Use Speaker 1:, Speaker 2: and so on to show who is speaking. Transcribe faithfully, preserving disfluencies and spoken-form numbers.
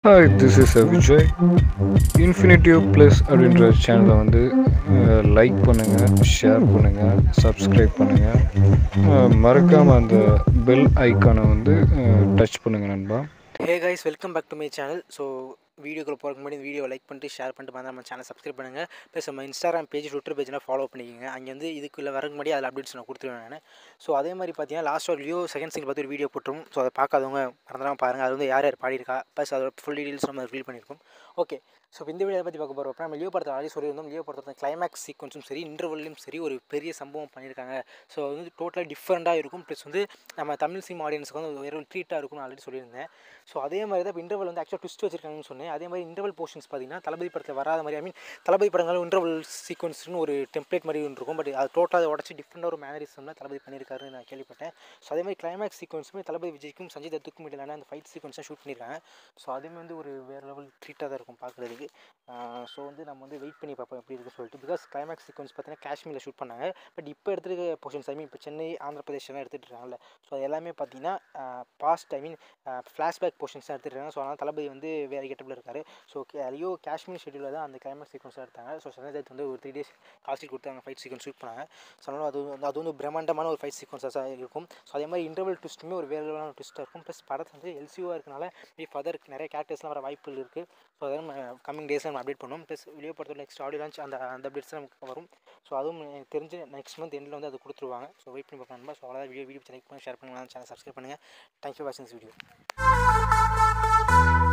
Speaker 1: Hi, this is uh, Vijay. Infinitive Plus அப்படின்ற சேனலை வந்து லைக் பண்ணுங்கள், ஷேர் பண்ணுங்கள், சப்ஸ்கிரைப் பண்ணுங்கள், மறக்காமல் அந்த பெல் ஐக்கானை வந்து டச் பண்ணுங்கள் நண்பா.
Speaker 2: Hey guys, welcome back to my channel. So வீடியோக்குள்ள போகிறதுக்கு முன்னாடி வீடியோ லைக் பண்ணிட்டு ஷேர் பண்ணிட்டு வந்து நம்ம சேனல் சப்ஸ்கிரைப் பண்ணுங்கள். ப்ளஸ் நம்ம இன்ஸ்டாகிராம் பேஜ் ட்விட்டர் பேஜ்லாம் ஃபாலோ பண்ணிக்கோங்க. அங்கே வந்து இதுக்குள்ளே வரக்கு முன்னாடி அதில் அப்டேட்ஸ் நான் கொடுத்துருவேன் நான். ஸோ அதே மாதிரி பார்த்தீங்கன்னா லாஸ்ட் ஒரு லியோ செகண்ட் சீன் பார்த்து ஒரு வீடியோ போட்டுரும். ஸோ அதை பார்க்காதவங்க மறந்துடாமல் பாருங்கள். அது வந்து யார் யார் பாடியிருக்கா ப்ளஸ் அதோட ஃபுல் டீட்டெயில்ஸ் நம்ம ரிவீல் பண்ணியிருக்கோம். ஓகே, ஸோ இந்த வீடியோ பற்றி பார்க்க போகிறோம். நம்ம லியோ படத்தை ஆல்ரெடி சொல்லியிருந்தோம். லியோ படத்தை கிளைமேக்ஸ் சீக்வன்ஸும் சரி இன்டர்வல்லையும் சரி ஒரு பெரிய சம்பவம் பண்ணியிருக்காங்க. ஸோ அது வந்து டோட்டலாக டிஃப்ரெண்ட்டாக இருக்கும். ப்ளஸ் வந்து நம்ம தமிழ் சினிமா ஆடியன்ஸுக்கு வந்து வேறு ஒரு ட்ரீட்டாக இருக்கும்னு ஆல்ரெடி சொல்லியிருந்தேன். ஸோ அதே மாதிரி தான் இப்போ இன்டர்வல் வந்து ஆக்சுவலாக ட்விஸ்ட் வச்சிருக்காங்கன்னு சொன்னேன். அதே மாதிரி இன்டர்வல் போர்ஷன்ஸ் பார்த்தீங்கன்னா தளபதி படத்தில் வராத மாதிரி, ஐ மீன் தளபதி படங்கள் இன்டர்வல் சீக்வன்ஸ்னு ஒரு டெம்ப்ளேட் மாதிரி இருக்கும். பட் அது டோட்டலாக உடச்சி டிஃப்ரெண்டாக ஒரு மேனரிசம்லாம் தளபதி பண்ணியிருக்காருன்னு நான் கேள்விப்பட்டேன். ஸோ அதே மாதிரி கிளைமேக்ஸ் சீக்வன்ஸுமே தளபதி விஜய்க்கும் சஞ்சய் தத்துக்கும் இடையிலான அந்த ஃபைட் சீக்வன்ஸாக ஷூட் பண்ணியிருக்காங்க. ஸோ அதுவுமே வந்து ஒரு வேறு லெவல் ட்ரீட்டாக தான் இருக்கும் பார்க்குறதுக்கு. ஸோ வந்து நம்ம வந்து வெயிட் பண்ணி பார்ப்போம் எப்படி இருக்குன்னு சொல்லிட்டு. பிகாஸ் கிளைமேக்ஸ் சீக்வன்ஸ் பார்த்தீங்கன்னா காஷ்மீரில் ஷூட் பண்ணாங்க. பட் இப்போ எடுத்துருக்க போர்ஷன்ஸ், ஐ மீன் இப்போ சென்னை ஆந்திர பிரதேஷ்லாம் எடுத்துகிட்டு இருக்காங்கல்ல, ஸோ அது எல்லாமே பார்த்தீங்கன்னா past, I mean flashback portions தான் எடுத்துகிட்டு இருக்காங்க. ஸோ அதனால் தளபதி வந்து வேறு கெட்டப்பில் இருக்கார். ஸோ லியோ காஷ்மீர் ஷெட்யூலில் தான் அந்த கிளைமேக்ஸ் சீக்வன்ஸாக எடுத்தாங்க. ஸோ சஞ்சய் தத் வந்து ஒரு த்ரீ டேஸ் காஸ்டில் கொடுத்தாங்க ஃபைட் சீக்வன்ஸ் ஷூட் பண்ணாங்க. ஸோ அதனால் அது வந்து அது வந்து பிரம்மாண்டமான ஒரு ஃபைட் சீக்வன்ஸாக இருக்கும். ஸோ அதே மாதிரி இன்டர்வல் ட்விஸ்ட்டுமே ஒரு வேறு லெவலான ட்விஸ்ட்டாக இருக்கும். ப்ளஸ் படத்தில் வந்து எல்சியூவாக இருக்கனால மே ஃபர்தர் நிறைய கேரக்டர்ஸ்லாம் வர வாய்ப்புகள் இருக்குது. ஸோ அதை நம்ம கம்மிங் டேஸில் நம்ம அப்டேட் பண்ணுவோம். ப்ளஸ் லியோ படத்தோட நெக்ஸ்ட் ஆடியோ லான்ச் அந்த அந்த அப்டேட்ஸ் நமக்கு வரும். ஸோ அதுவும் எனக்கு தெரிஞ்சு நெக்ஸ்ட் மந்த் எண்டில் வந்து அது கொடுத்துருவாங்க. ஸோ வெயிட் பண்ணி பார்க்கணும். ஸோ அவ்வளோதான். வீடியோ வீடியோ லைக் பண்ணி ஷேர் பண்ணுங்கள், சேனல் சப்ஸ்கிரைப் பண்ணுங்கள். தேங்க்யூ ஃபார் வாட்சிங் திஸ் வீடியோ.